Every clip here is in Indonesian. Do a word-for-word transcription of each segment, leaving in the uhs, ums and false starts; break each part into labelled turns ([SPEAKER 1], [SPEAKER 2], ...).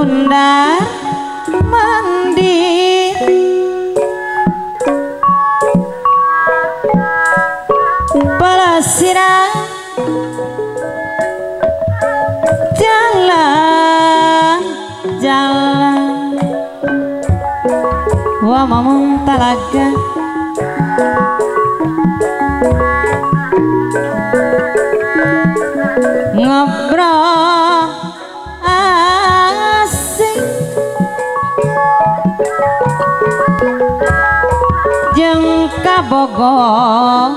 [SPEAKER 1] mundar mandir pelesiran jalan jalan wa mamung talaga ngobrol asik jeung kabogo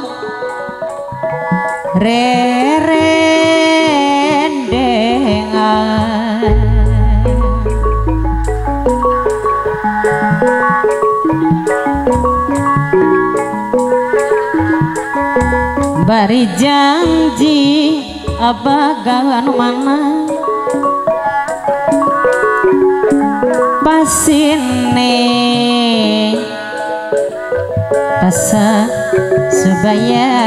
[SPEAKER 1] rerendengan bari janji abagan mana pasine pasa subaya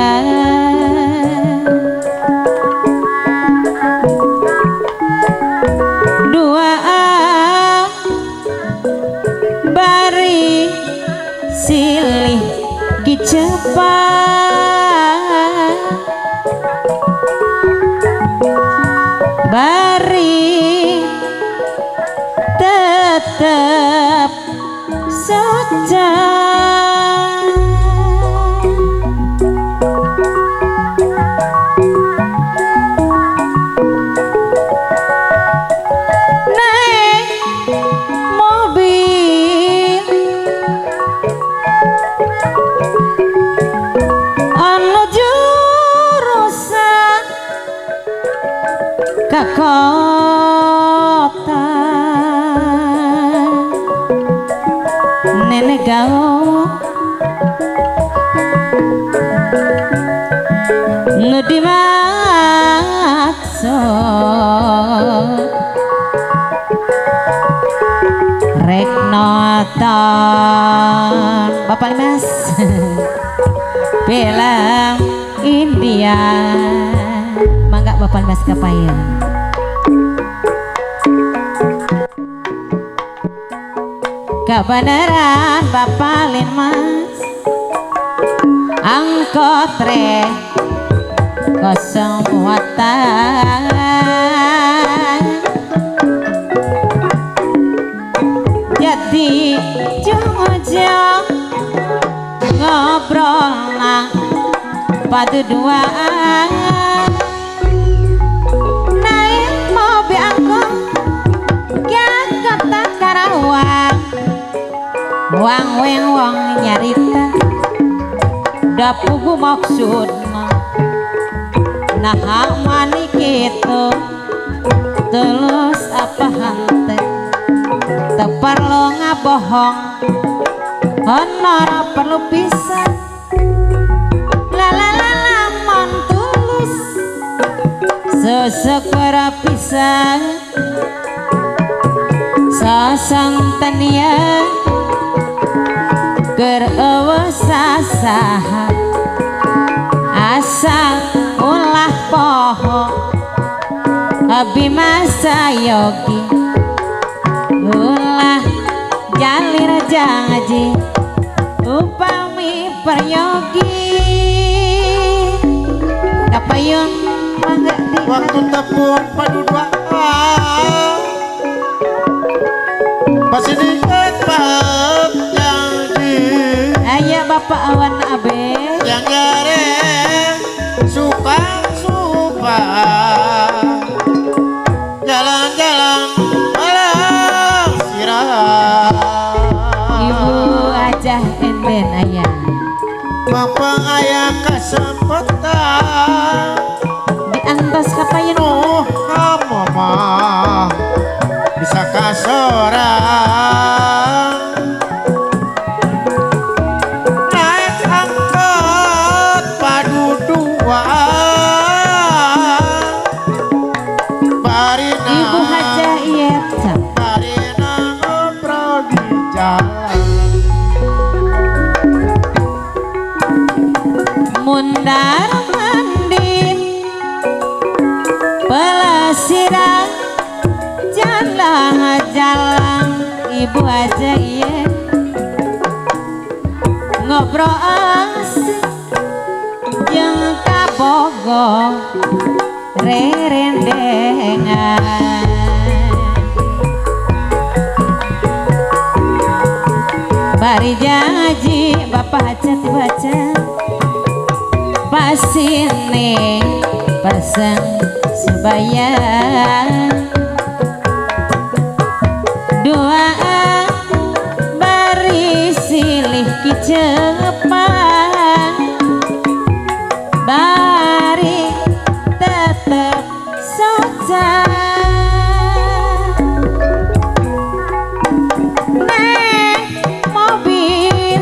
[SPEAKER 1] dua bari silih kicepat bari tetap saja naik mobil anu jurusan ka kota nenek gaul nu dimaksud rek nonton Bapak Limas film India mangga Bapak Limas kapayun kebenaran Bapak Limas angkot re kosong muatan jadi jujur ngobrol na padu duaan naik mobil angkot kaya kota Karawang wang weng wang nyarita dapugu maksudna nah mani kitu tulus apa hante tepar lo ngabohong honor perlu pisan lalala lamon tulus sesekara pisan sasangtania keur saha asal ulah poho abi masa yogi ulah jalir janji upami peryogi kapayun mangga di
[SPEAKER 2] waktu tepung padu dua pas ini paham janji
[SPEAKER 1] ayah bapak awan abe
[SPEAKER 2] yang gareng suka suka jalan-jalan malam sirah
[SPEAKER 1] ibu aja enden ayah
[SPEAKER 2] bapak ayah kesempatan
[SPEAKER 1] diantos kapayun
[SPEAKER 2] oh kamu mah bisa kasorang naik angkot padu dua barina
[SPEAKER 1] ibu haja iya
[SPEAKER 2] barina ngobrol di jalan
[SPEAKER 1] mundar mandir pelesiran jalan ibu aja iya ngobrol asik yang kabogo rerendengan bari janji bapak hajat baca pasine pasang sebaya dua bari silih kicepan bari tetep soca nek mobil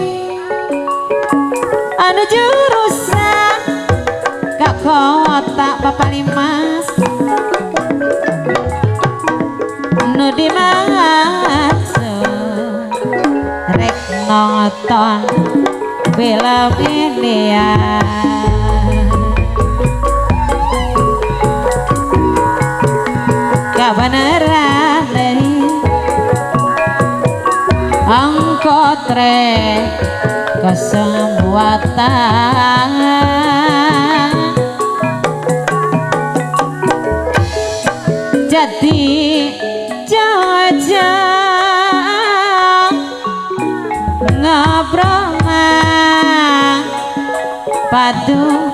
[SPEAKER 1] anu jurusan ke kota Bapak Limas nu dimaksud rek nonton film India kabeneran dari angkot rek kesemuatan jadi jajang ngobrol padu